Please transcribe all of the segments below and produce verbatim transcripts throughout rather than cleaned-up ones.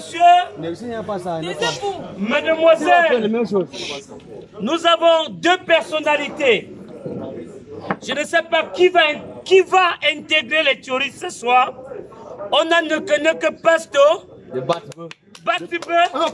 monsieur, mademoiselle, nous avons deux personnalités. Je ne sais pas qui va, qui va intégrer les théories ce soir. On a ne connaît que Pasto. Batibeu. On a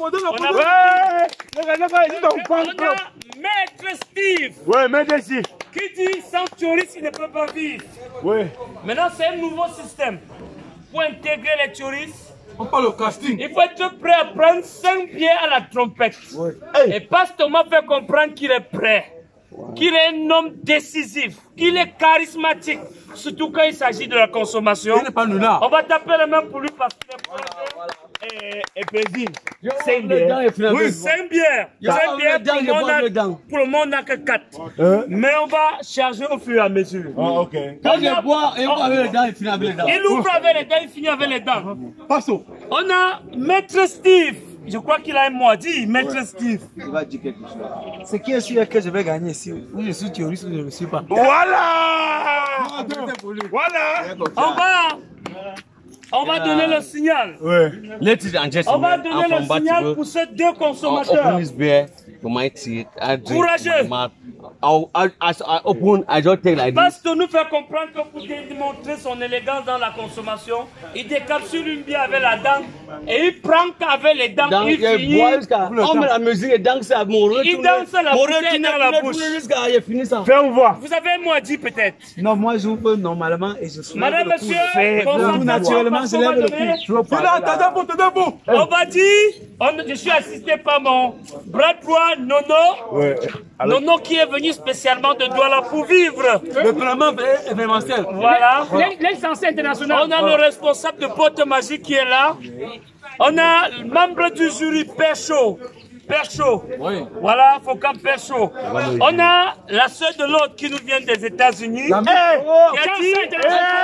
Maître Steve. Ouais, Maître Steve. Qui dit sans théorie, il ne peut pas vivre. Ouais. Maintenant, c'est un nouveau système. Pour intégrer les théories, on parle au casting. Il faut être prêt à prendre cinq pieds à la trompette. Ouais. Hey. Et Pasteur m'a fait comprendre qu'il est prêt. Wow. Qu'il est un homme décisif. Qu'il est charismatique. Surtout quand il s'agit de la consommation. Il n'est pas nous là. On va taper les mains pour lui parce qu'il est prêt. Voilà. Et, et président, cinq bières. Oui, cinq bières. Cinq bières. Pour le monde, pour le monde, on n'a que quatre. Hein? Mais on va charger au fur et à mesure. Ah, ok. Quand il boit, il ouvre avec les dents, il finit avec les dents. Il ouvre avec les dents, il finit avec les dents. Passons. On a Maître Steve. Je crois qu'il a un mot à dire, Maître ouais. Steve. Il va dire quelque chose. Ce qui est sûr est que je vais gagner ici. Ou je suis théoriste ou je ne le suis pas. Voilà! Voilà! On va, on va donner le signal. Ouais. On va donner le signal pour ces deux consommateurs. Courageux! I, I, I open, I just take like Parce que nous fait comprendre que pour démontrer son élégance dans la consommation, il décapsule une bière avec la dent et il prend qu'avec les dents. Donc, il finit. On met la musique et danse à mon retour. Il danse la bouteille dans la bouche. Il finit ça. Fais-moi voir. Vous avez un mot à dire peut-être? Non, moi j'ouvre normalement et je suis. Madame, monsieur, naturellement, je lève le cou. On va dire, je suis assisté par mon bras droit, Nono. Ouais. Nono qui est venu spécialement de Douala pour vivre. Le paiement événementiel. Voilà. L'instance internationale. On a le responsable de Pote Magique qui est là. On a le membre du jury, Percho. Percho. Oui. Voilà, Foucault Percho. On a la sœur de l'autre qui nous vient des États-Unis. Hey, qui a dit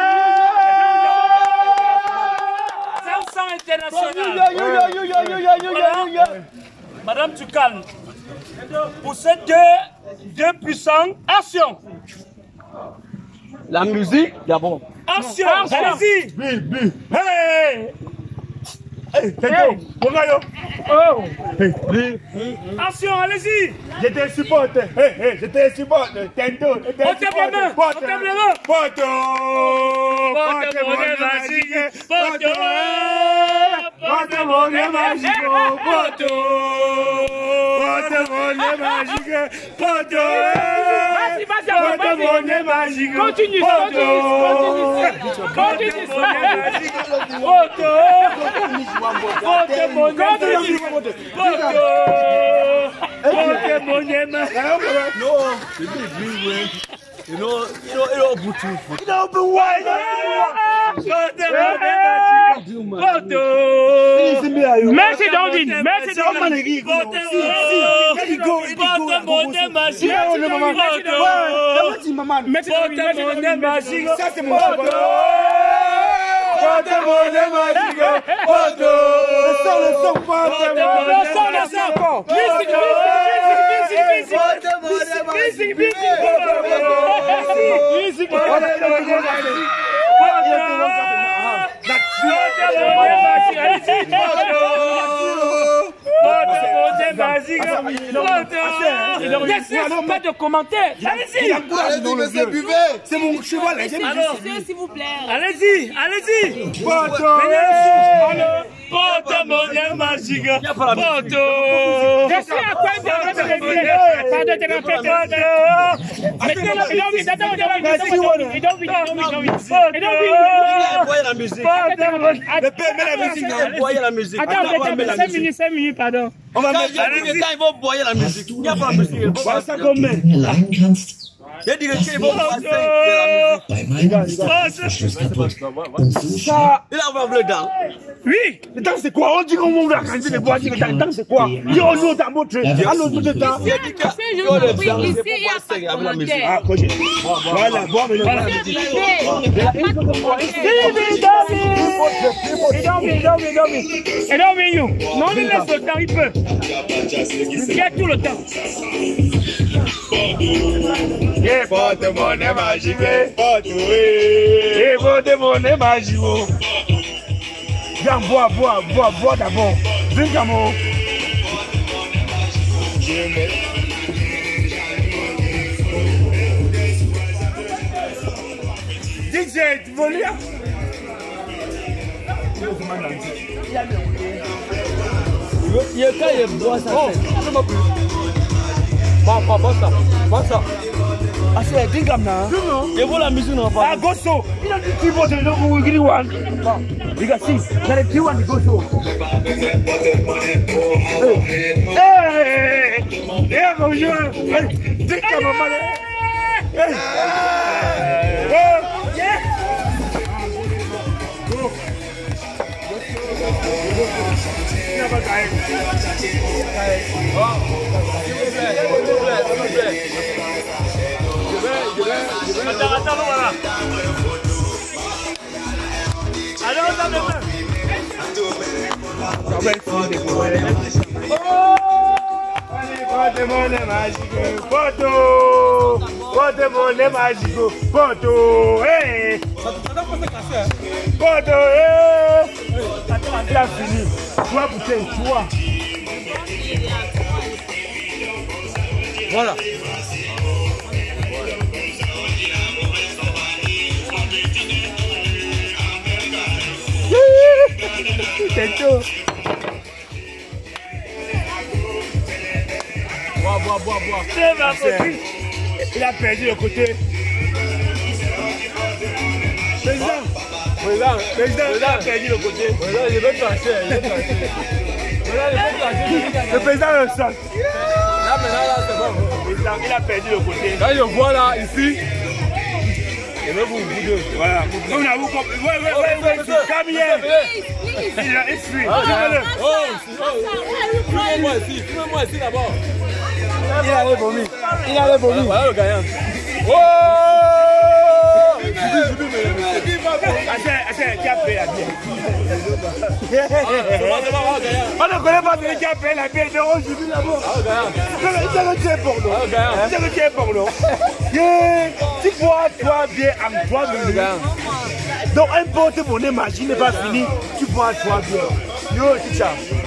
international. Voilà. Madame, tu calmes. Pour ces deux, deux puissants, action. La musique, d'abord. Action, allez-y. Bi, bi. Hey. Hey, Tento, Bongayo. Oh. Hey, bi. Action, allez-y. Je te supporte. Hey, hey, je te supporte. Tento. On tape les mains. On tape les mains. Poto. Poto, monnaie magique. Poto. Poto, monnaie magique. Poto. Poto, monnaie magique. Poto. Vas-y, vas-y, Poto, monnaie magique. Continue, continue. Continue. Poto. Poto, monnaie magique. Poto. Poto, monnaie magique. No, you know, you know, you know, Bluetooth. You know, but why? Merci David, merci David. Ça c'est mon chocolat. Porte monnaie magique. Porte. Le son, le son, porte monnaie. Le son, le son. Musique, musique, musique, musique, musique, musique, musique, pas de commentaires. Allez-y. C'est mon cheval. S'il vous plaît. Allez-y, allez-y. Poto monnaie magique. Poto. Je suis à quoi de Pardon, t'es un peu mettez la musique. La musique. Le père met la musique. Boyer la musique. Attends, cinq minutes, cinq minutes, pardon. On va mettre quand ils vont boyer la musique. Il n'y a pas la musique. Voilà ça qu'on met. Il dit qu'ils vont boyer la musique. Ça. Il a ouvert le dent. Oui. Le temps c'est quoi? On dit qu'on va organiser les boîtes. Le temps c'est quoi? Il y a un autre à montrer. Allô, tout le temps. Je vous prie, ici, il n'y a pas de commentaire. Ah, coach. Voilà, bon, mais voilà. Il don't mean, don't mean, don't mean. Il don't mean you. Non, il laisse le temps, il peut. Il a tout le temps. Et porte monnaie magique. Porte, oui. Et porte monnaie magique. Viens, bois, bois, bois, bois d'abord. Drink à mon. D J, tu veux lire? Il y a quand il boit ça. Oh, je m'en prie. Bon, bon, bon ça. Bon ça. Ah, c'est un drink comme ça. Il vaut la musique, non? Ah, Gosso. Il a dit qu'il faut te le donner pour qu'il one. Les gars, si. Il a dit qu'il one, Gosso. Hey! Hey, bonjour. Drink comme maman. Hey! Attends, attends, voilà. Allez, on s'en met. Porte-monnaie magique, porte, porte-monnaie magique, porte, hey, porte, hey. Attends, il a fini. Toi, putain, toi. Voilà. C'est chaud. Bois, bois, bois, bois. C'est ma copine. Il a perdu le côté. Président. Président. Président, il a perdu le côté. Président, il veut clasher, il veut clasher. Président, il veut clasher. Le président le sent. Là, maintenant, là, c'est bon. Le président, il a perdu le côté. Quand je vois là, ici, je vais vous vous deux. Voilà. On a vous compris. Ouais, ouais, ouais, ouais. Come here. Il a essuyé. Oh, filmez-moi ici, filmez-moi ici d'abord. Il allait vomir. Il allait vomir. Voilà le gagnant. Oh! Attends, attends, qui a payé la bière? On ne connaît pas celui qui a payé la bière. Donc, on subit d'abord. Il t'a le tien pour nous. Il t'a le tien pour nous. Tu bois toi bien avec toi bien. Donc, un porte-monnaie magique n'est pas fini. Tu bois toi bien. Yo, c'est ça.